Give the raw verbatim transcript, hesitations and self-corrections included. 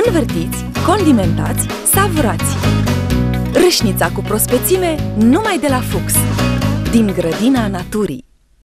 Învârtiți, condimentați, savurați! Râșnița cu prospețime numai de la Fuchs, din grădina naturii.